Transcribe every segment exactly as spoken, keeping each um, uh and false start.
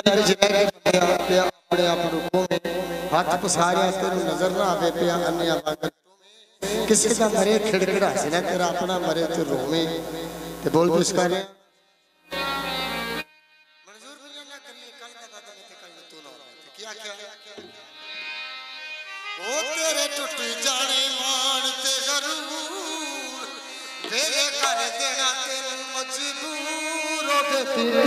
अपने आप रूपों में हाथ पसारिया तेरू नजर ना आवे पिया अन्य किसी का मरे खिड़खिड़ा से ना तेरा अपना मरे तो रो में ते बोल तो इसका रे मंजूर दुनिया ना करिए कल का कदम ते कल तू ना क्या क्या ओ तेरे टूट जाने मान ते जरूर तेरे कर देना तेरे मजबूर हो दे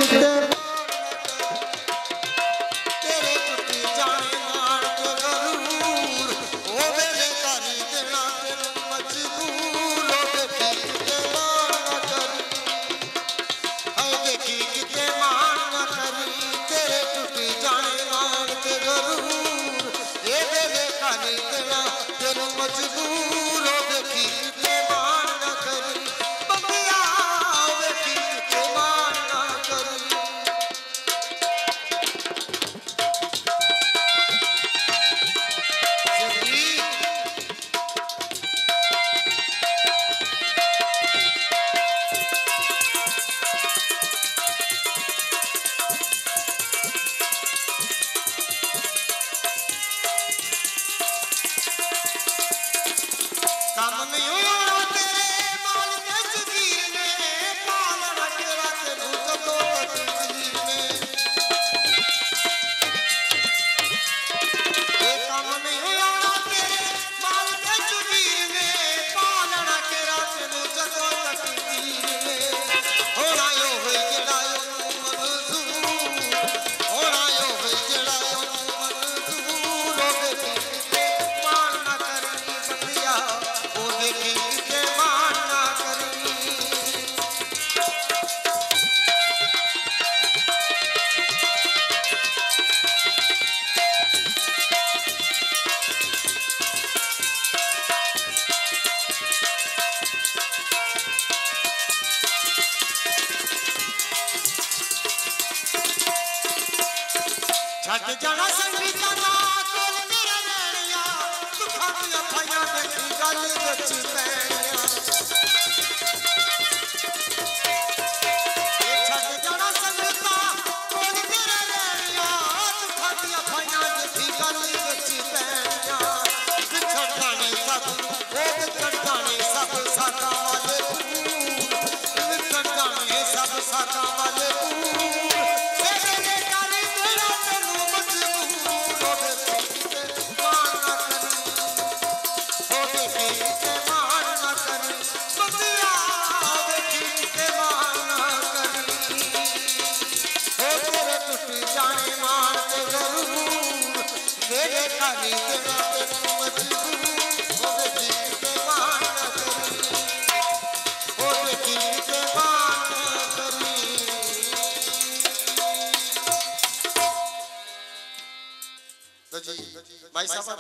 छट जाना संगीता ना कोल मेरा नैनिया तू खातिया खाया देखी गल विच पैणिया छट जाना संगीता कोल मेरा नैनिया तू खातिया खाया देखी गल विच पैणिया बिछड़ जाने सब वो बिछड़ जाने सब साका वाले बिछड़ जाने सब साका वाले भाई साहब